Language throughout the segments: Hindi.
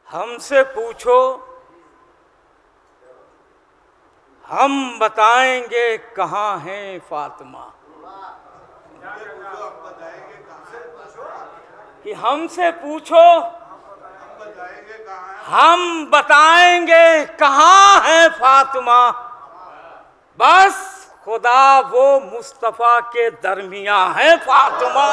हमसे पूछो हम बताएंगे कहाँ है फातिमा। कि हमसे पूछो हम बताएंगे कहाँ है फातिमा। बस खुदा वो मुस्तफ़ा के दरमिया है फातिमा।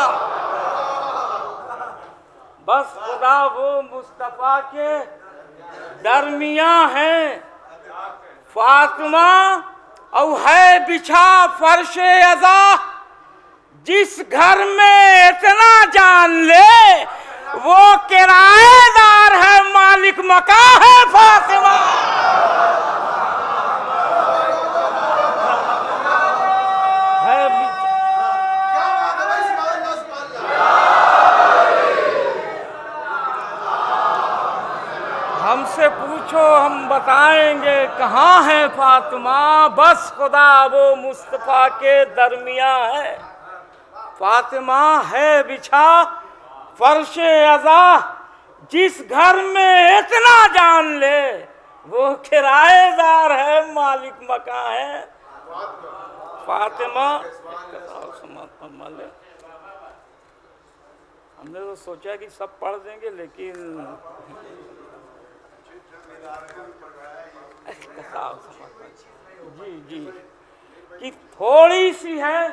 बस खुदा वो मुस्तफ़ा के दरमिया है फातिमा। और है बिछा फर्शे अज़ा जिस घर में इतना जान ले वो किराएदार है मालिक मका है फातिमा। हमसे पूछो हम बताएंगे कहाँ है फातिमा। बस खुदा वो मुस्तफ़ा के दरमिया है फातिमा। है बिछा फर्शे अज़ा जिस घर में इतना जान ले वो किराएदार है मालिक मका है फातिमा। हमने तो सोचा कि सब पढ़ देंगे लेकिन जी जी कि थोड़ी सी है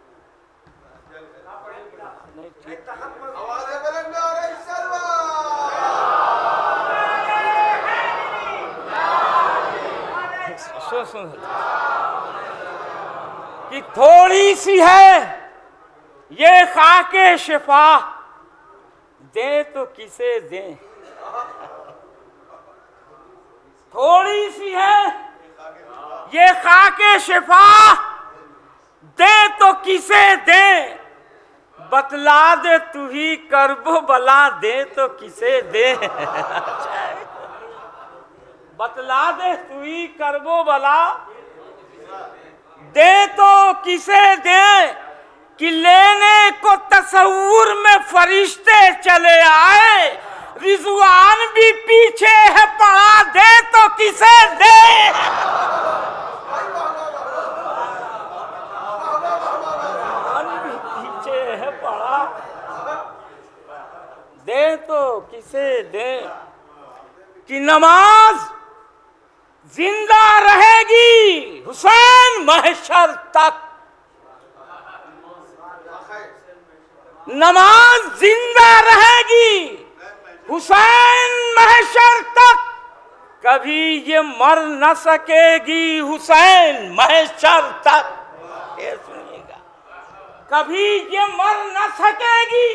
नहीं ठीक सुन कि थोड़ी सी है ये खाके शिफा दे तो किसे दें। थोड़ी सी है ये खाके शिफा दे तो किसे दे। बतला दे तू ही करबो बला दे तो किसे दे। बतला दे तू ही करबो बला दे तो किसे दे। कि लेने को तसव्वुर में फरिश्ते चले आए रिजवान भी पीछे है पड़ा दे तो किसे दे। भी पीछे है पड़ा दे तो किसे दे। कि नमाज जिंदा रहेगी हुसैन महशर तक। नमाज जिंदा रहेगी हुसैन महशर तक। कभी ये मर न सकेगी हुसैन महशर तक। ये सुनिएगा कभी ये मर न सकेगी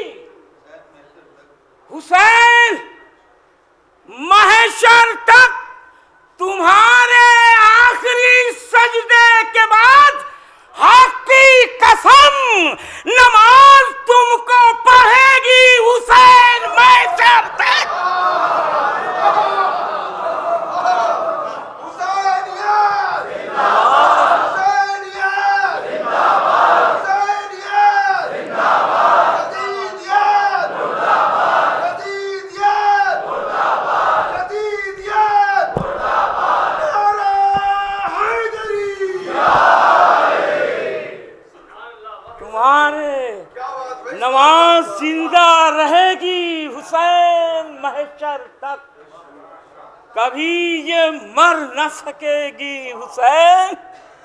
हुसैन महशर तक। तुम्हारे आखिरी सजदे के बाद हक की कसम नमाज तुमको पढ़ेगी हुसैन महशर तक। नमाज जिंदा रहेगी हुसैन महशर तक। कभी ये मर न सकेगी हुसैन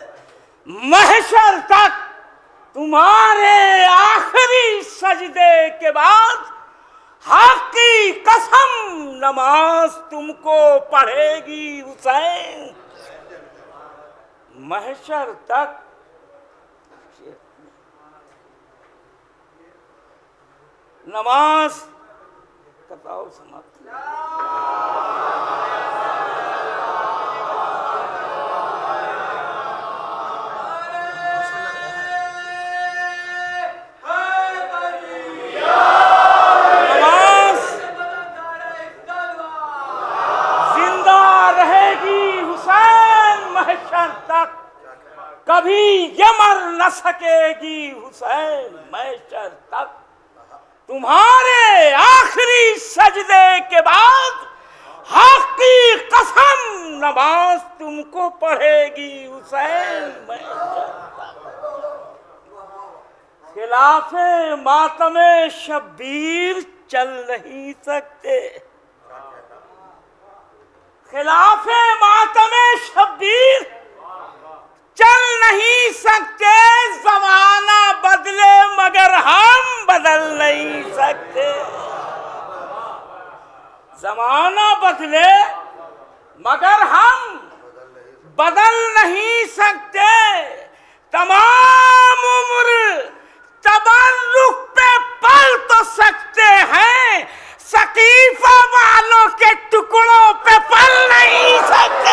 महशर तक। तुम्हारे आखिरी सजदे के बाद हक की कसम नमाज तुमको पढ़ेगी हुसैन महशर तक। नमाज कताओ समाप्त। नमाज जिंदा रहेगी हुसैन महशर तक। कभी ये मर न सकेगी हुसैन महशर तक। तुम्हारे आखिरी सजदे के बाद हक की कसम नमाज तुमको पढ़ेगी हुसैन मैं जानता। खिलाफे मातमे शब्बीर चल नहीं सकते, खिलाफे मातमे शब्बीर चल नहीं सकते। जमाना बदले मगर हम बदल नहीं सकते। जमाना बदले मगर हम बदल नहीं सकते। तमाम उम्र तबर्रुक पे पल तो सकते हैं, सकीफा वालों के टुकड़ों पे पल नहीं सकते।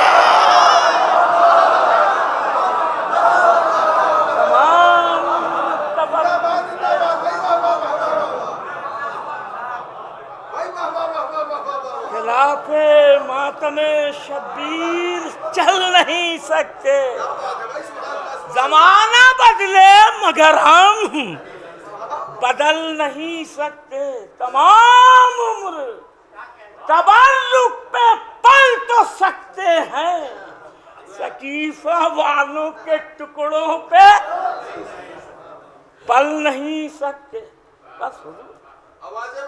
खिलाफे मातमे शब्बीर चल नहीं सकते। जमाना बदले मगर हम बदल नहीं सकते। तमाम उम्र तबर्रुक पे पल तो सकते हैं, सकीफा वालों के टुकड़ों पे पल नहीं सकते। बस